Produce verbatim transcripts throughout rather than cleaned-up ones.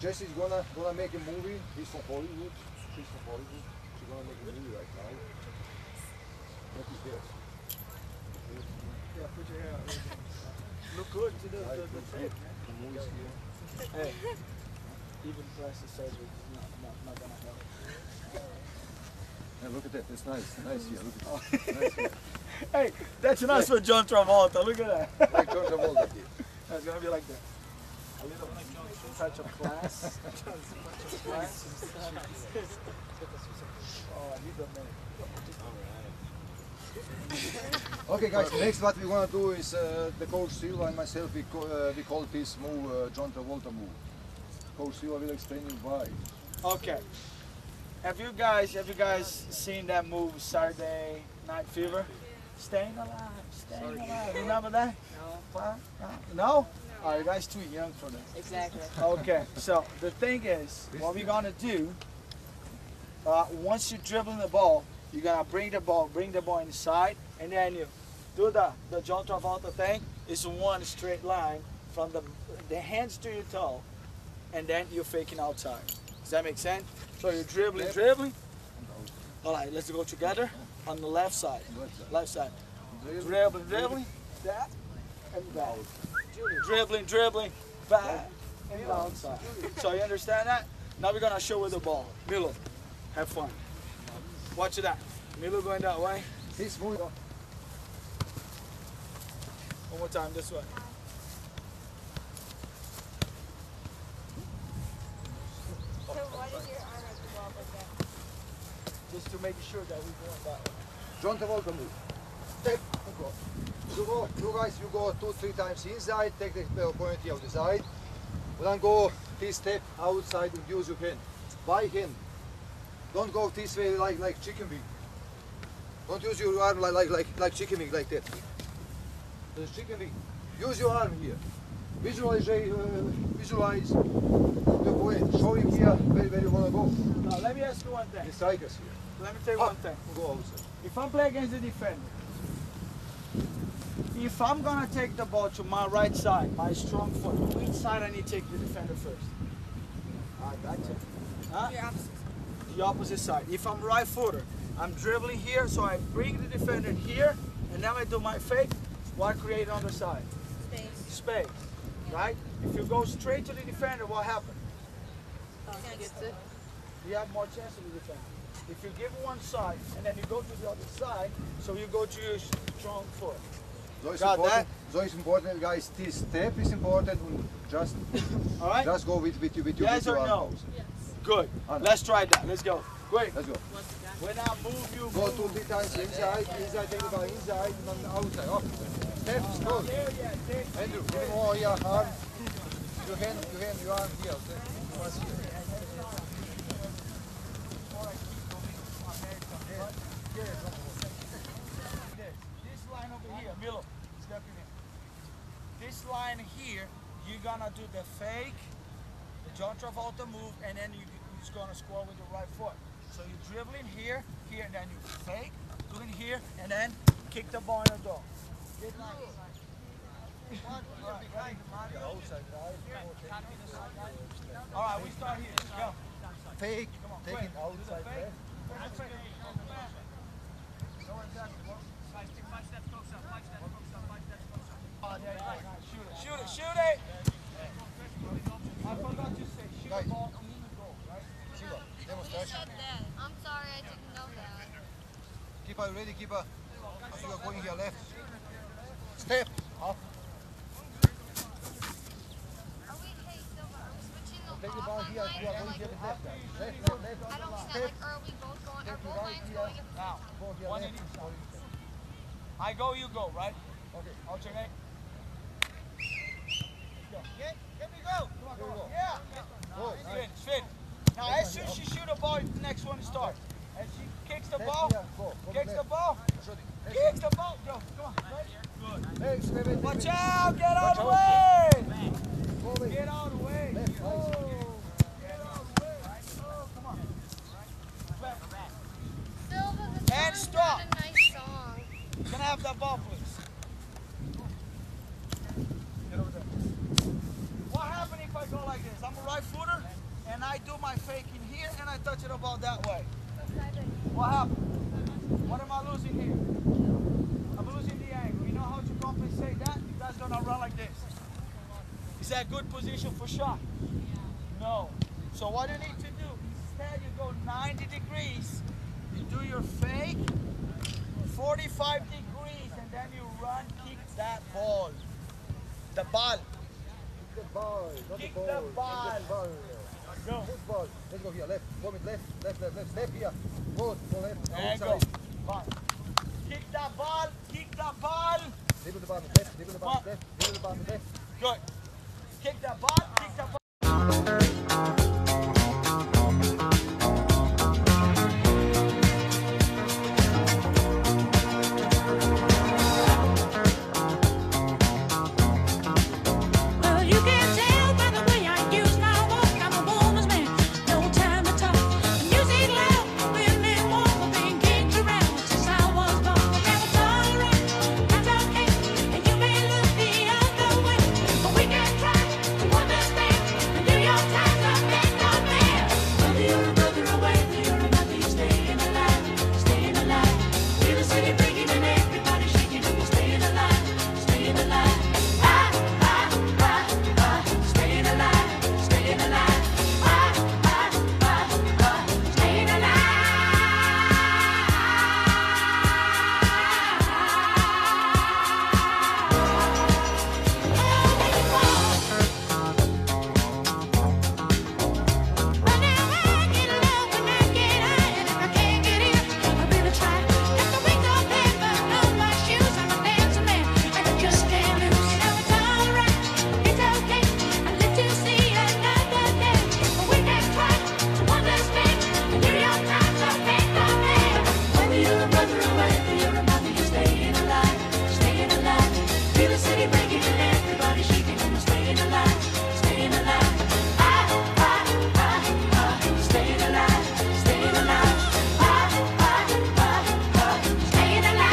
Jessie's gonna gonna make a movie. He's from Hollywood. She's from Hollywood. She's gonna make a movie right now. What is this? Yeah, put your hair out. Look good to the, the, the tape, man. The movie's here. Hey, even plastic surgery is not, not, not gonna help. Hey, look at that. That's nice. Nice here. Look at that. Nice here. Hey, that's nice for John Travolta. Look at that. Like John Travolta did. That's gonna be like that. A little touch of class. touch of class. Oh, he's a man. Okay, guys. Next, what we wanna do is uh, the Coach Silva and myself. We co uh, we call this move uh, John Travolta move. Coach Silva will explain you why. Okay. Have you guys have you guys seen that movie Saturday Night Fever? Staying alive, staying alive. Remember that? No. No? No? Oh, you guys too young for that. Exactly. Okay, so the thing is, what we're gonna do, uh, once you're dribbling the ball, you're gonna bring the ball, bring the ball inside, and then you do the, the John Travolta thing. It's one straight line from the, the hands to your toe, and then you're faking outside. Does that make sense? So you're dribbling, dribbling. All right, let's go together on the left side. Left side. Dribbling, dribbling, that, and back. Dribbling, dribbling, back, and outside. So you understand that? Now we're gonna show with the ball. Milo, have fun. Watch that. Milo going that way. This move. One more time, this way. So why does your arm have to go up like that? Just to make sure that we're going that way. John Travolta move. Step and go. You go, you guys, you go two, three times inside, take the opportunity of the side. Then go this step outside and use your hand. By hand. Don't go this way like like chicken wing. Don't use your arm like like like, like chicken wing like that. There's chicken wing. Use your arm here. Visualize, uh, visualize the point. Show him here where, where you wanna go. Now let me ask you one thing. The strikers here. Let me tell you Ah, one thing. Go outside. If I'm playing against the defender, if I'm gonna take the ball to my right side, my strong foot, which side I need to take the defender first? I got you. Huh? Your opposite. The opposite side. If I'm right footer, I'm dribbling here, so I bring the defender here, and then I do my fake. What create on the side? Space. Space, right? If you go straight to the defender, what happens? Oh, he gets it. You have more chance of the defender. If you give one side, and then you go to the other side, so you go to your strong foot. So it's Got important, that? so it's important, guys. This step is important. And just, All right? just go with with, with your Yes with your or arm no? pose. Good. Anna. Let's try that. Let's go. Great. Let's go. When I move, you Go move. two, three times inside, inside, take the ball inside, and then outside. Up. Steps, go. There, yeah, there. Andrew, give him all your arm. Your hand, your hand, your arm here. Okay. Once here. This line over here, Milo, step in here. This line here, you're gonna do the fake, the John Travolta move, and then you, you're just gonna score with your right foot. So you're dribbling here, here, and then you fake, doing here, and then kick the ball in the door. Get nice. All right, we start here. Go. Fake, Come on, take quick. it Do the outside. fake. There. That's it. Know exactly what- Oh, there you go. Shoot it, shoot it, shoot it! I forgot to say, shoot Guys. the ball in the goal, right? Silva, He demonstration. said that. I'm sorry, I didn't know that. Keeper, ready, keeper. As you are going here left. Step, up. Are we, hey, Silva, are we switching the Take the off ball on here, line you are or going like, here left. Left, left, left. I don't mean that, Step, like, are we both going, are step to both right lines here. going at the Now, Go here one left. in each Go side. inside. I go, you go, right? Okay. Alternate. Get, get me go. Come on, Here come we on. go. Yeah. Good. Finish, finish. Now, as soon as she shoot a ball, the next one starts. And she kicks the Left ball, here, go. Go kicks the left. ball, Shooting. kicks the ball. Go, come on. Good. Hey, wait, wait, Watch wait. out, get out of the Watch way. Go away. Get out of the way. Left, Oh. right. Get out of the way. Oh, come on. Back. Silva, the And song's stop. not a nice song. Can I have that ball, please? Get over there. What happens if I go like this? I'm a right footer. and I do my fake in here and I touch it about that way. What happened? What am I losing here? I'm losing the angle. You know how to compensate that? You guys gonna run like this. Is that good position for shot? No. So what you need to do, instead you go ninety degrees, you do your fake, forty-five degrees, and then you run, kick that ball. The ball. The ball, not Kick the ball. the ball. The ball. Go. This ball. Let's go here. Left. Go with left. Left, left, left. Step here. Good. Go left. There you go. Outside. Fine. Kick that ball. Kick that ball. Dribble the ball with left. Dribble the ball with left. Dribble the ball with left. Good. Kick that ball. Kick that ball. Well, you can tell by the way I use my walk, I'm a woman's man, no time to talk. Music loud, women walk, I've been kicked around since I was born. Now it's alright, that's okay, and you may look the other way, but we can try to understand and do your times up and down there. Whether you're a brother or whether you're a mother, you're staying alive, staying alive. Feel the city breaking and everybody shaking, and we're staying alive, staying alive. Ah, ah, ah, ah, staying alive, staying alive. Ah, ah, ah, ah, staying alive. Whenever I get low, when I get high, and if I can't get in, I really try. Got the wings of heaven on my shoes, I'm a dancing man, and I just can't lose. Now it's alright, it's okay, I live to see another day, but we can try to understand and do your times up and down there. Whether you're a brother or whether you're a mother, you're staying alive, staying alive. Feel the city breaking and everybody shaking, and we're staying alive, staying alive. Ah, ah, ah, ah, staying alive, staying alive. Ah, ah, ah, ah, staying alive.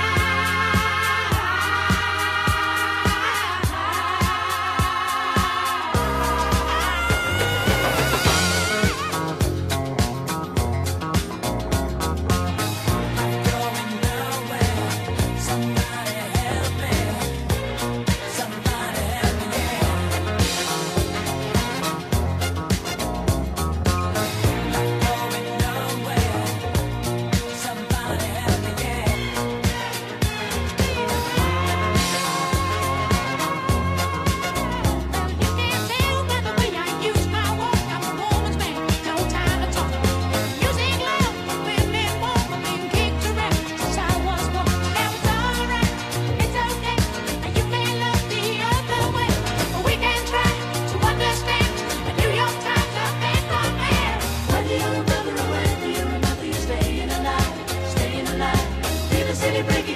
Well, you can tell by the way I use my walk, I'm a woman's man, no time to talk. Music loud, women walk, I've been kicked around since I was born. Now it's alright, it's okay, and you may look the other way, but we can try to understand and do your times up and down there. Whether you're a brother or whether you're a mother, you're staying alive, staying alive. Feel the city breaking